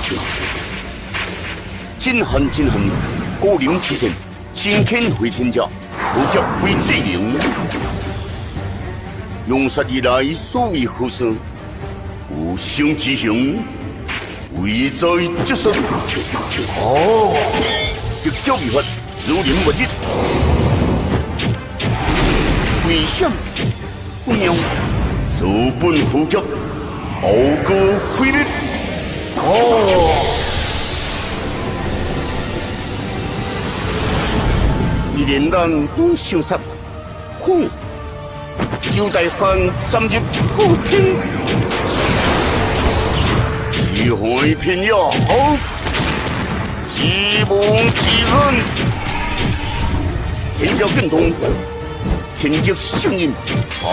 真恨真恨，高陵起见，先遣回天家，不叫回地灵。用杀以来所为何事？无声之行，危在即身。哦，直招未发，如临不日。危险，不妙，自本呼吸，后果毁灭。哦。 一连咱都相杀，哼！有大汉站入后天，只害偏要好，自梦自恨。天教更重，天劫圣人好，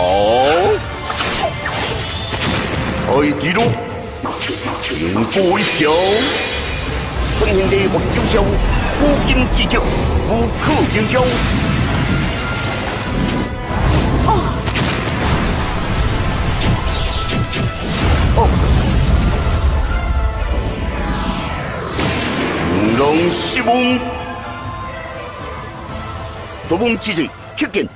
爱之路，永不为小。春天的黄九霄，古今之交。 无可应交。五龙西梦，做梦之人确见。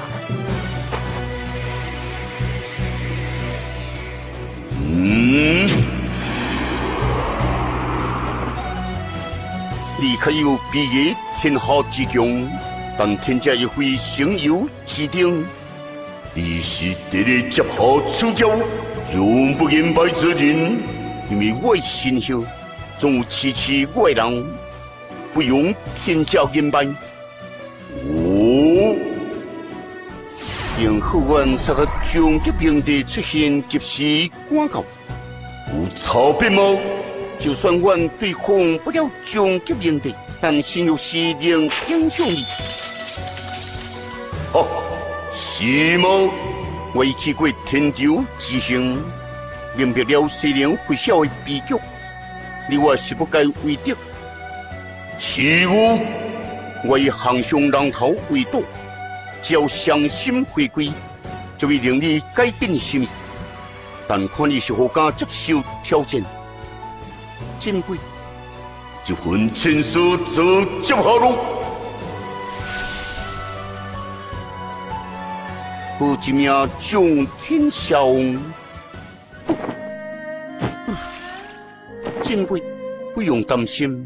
你可有毕业？ 天下之强，但天家亦非省油之定。你是得力接好处教，永不言败之人。因为我心后总有痴痴我的人，不容天家言败。哦，幸好阮这个终极营地出现及时赶到，有差别吗？就算阮对抗不了终极营地。 但心有时能影响你。哦，是吗？我已去过天朝之行，明白了世人不晓的悲剧。你我是不该为敌。耻辱！我以航向浪头为道，只要伤心回归，就会令你改变心意。但看你是否敢接受挑战，珍贵。 一份亲手做接下路，好一名将天下王。珍贵，不用担心。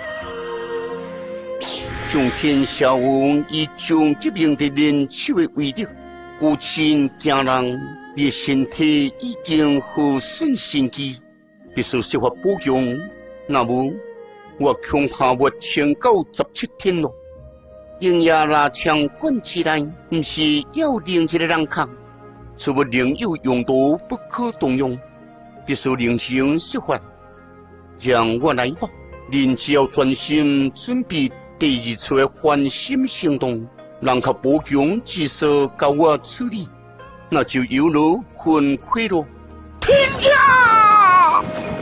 将天下王以将这边的人手的威力，孤亲家人，你身体已经好损心机，必须设法补强。那么。 我恐怕没1097天咯，营业拉枪管起来，不是要另一个人扛，除非另有用途不可动用，必须另行设法。让我来吧，您只要专心准备第二次的翻新行动，让他保强至少交我处理，那就有了分亏咯。天价！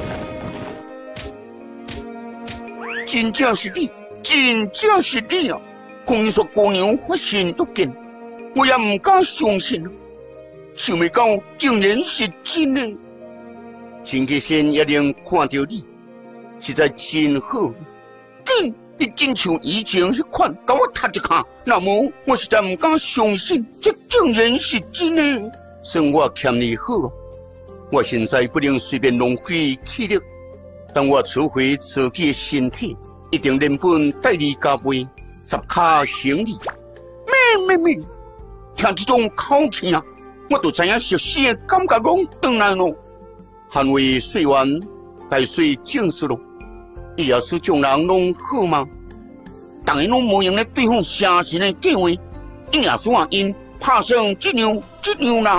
真正是你，真正是你啊！公你说姑娘发现欲见，我也唔敢相信，想未到竟然是真的。陈吉先也能看到你，实在真好。你真像以前迄款，甲我踢一下，那么我实在唔敢相信，这竟然是真的。算我欠你好了，我现在不能随便浪费气力。 但我取回自己的身体，一定原本带你加倍，10卡行李。咩，听这种口气啊，我都知影熟悉的感觉拢回来咯。捍卫水源，该水正式咯。伊要是众人拢好吗？大家拢无用来对付邪神的计划，伊也是话因拍成这样啦。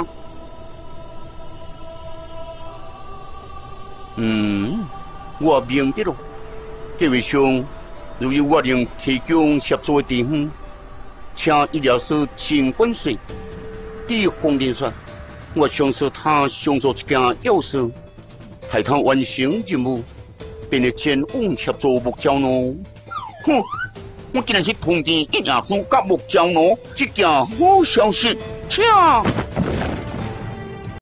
我明白了，计划上如有我能提供协助的地方，请医疗师尽管说。对方面说，我相信他上做一件要事，害他完成任务，便会前往协助目标咯。哼，我竟然是通知一夜书甲目标咯，这件好消息，请。